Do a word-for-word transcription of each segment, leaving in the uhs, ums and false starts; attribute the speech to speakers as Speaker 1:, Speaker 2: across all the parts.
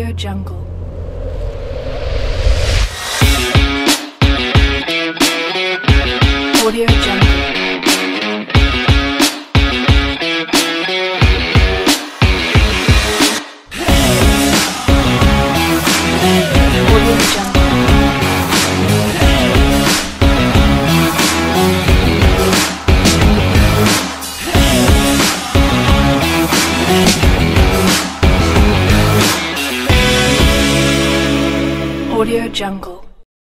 Speaker 1: Audio Jungle. Audio Jungle. Audio Jungle. Audio Jungle.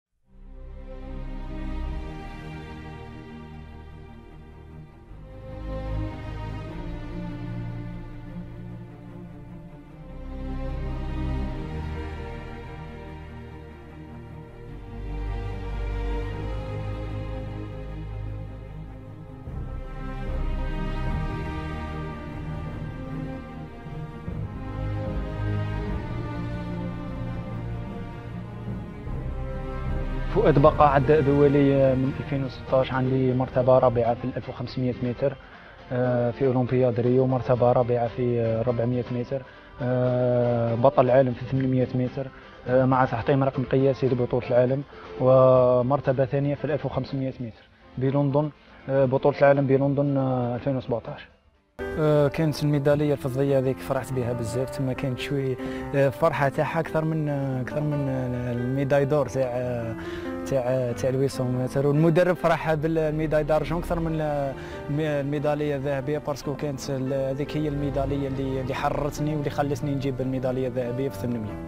Speaker 2: فؤاد بقى عداء دولي من ألفين وستطاش، عندي مرتبة رابعة في ألف وخمسمائة متر في أولمبياد ريو، مرتبة رابعة في أربعمائة متر، بطل العالم في ثمانمائة متر مع تحطيم رقم قياسي لبطولة العالم، ومرتبة ثانية في ألف وخمسمائة متر بلندن، بطولة العالم بلندن ألفين وسبعطاش. كانت الميداليه الفضيه هذيك فرحت بها بزاف، تما كانت شوي فرحه تاعها اكثر من اكثر من الميداي دور تاع تاع تاع الويسون متر، والمدرب فرح بالميداي دارجون اكثر من الميداليه الذهبيه، باسكو كانت هذيك هي الميداليه اللي اللي حررتني واللي خلتني نجيب الميداليه الذهبيه في ثمانمائة.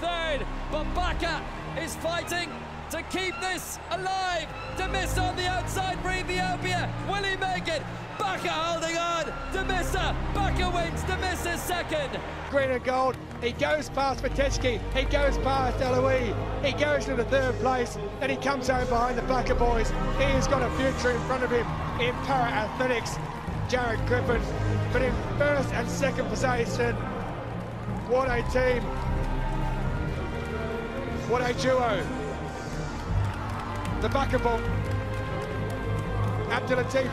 Speaker 3: is fighting to keep this alive. Demissa on the outside for Ethiopia. Will he make it? Baka holding on. Demissa. Baka wins. Demissa's second.
Speaker 4: Green and gold. He goes past Viteshki. He goes past Eloise. He goes to the third place. Then he comes home behind the Baka boys. He has got a future in front of him in para athletics. Jared Griffin, but in first and second position. What a team. What a duo. The Bakaball, Abdulatif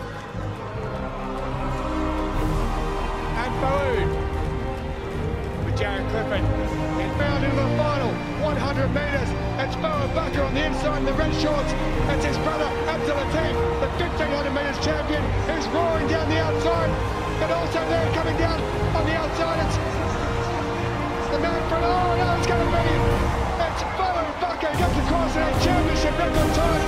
Speaker 4: and Faoud with Jared Clifford. He's found into the final one hundred metres. It's Faoud Bakar on the inside in the red shorts. It's his brother Abdulatif, the fifteen hundred metres champion, who's roaring down the outside. But also there coming down on the outside, it's the man from, oh no, it's going to be, it's Faoud Bakar gets across in a championship record time.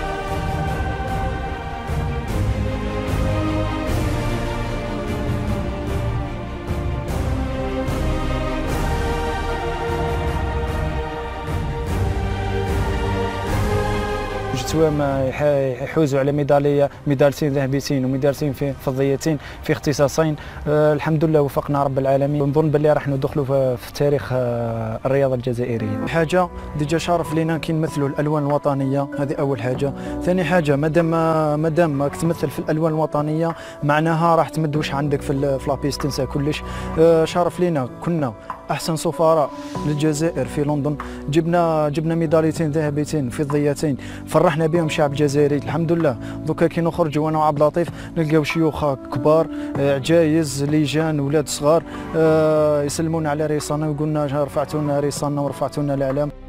Speaker 2: توام يحوزوا على ميداليه ميدالتين ذهبيتين وميدالتين فضيتين في اختصاصين. أه الحمد لله وفقنا رب العالمين، ونظن باللي راح ندخلوا في تاريخ الرياضه الجزائريه. حاجه ديجا شرف لينا كي نمثلوا الالوان الوطنيه، هذه اول حاجه. ثاني حاجه مادام مادام راك تمثل في الالوان الوطنيه معناها راح تمد واش عندك في في لابيس، تنسى كلش. أه شرف لينا، كنا احسن سفراء للجزائر في لندن، جبنا جبنا ميداليتين ذهبيتين فضيتين، فرحنا بهم الشعب الجزائري. الحمد لله دوكا كي نخرجوا انا وعبد اللطيف نلقاو شيوخ كبار، عجايز، لجان، ولاد صغار يسلمونا على ريصانا ويقولنا رفعتونا ريصانا ورفعتونا الاعلام.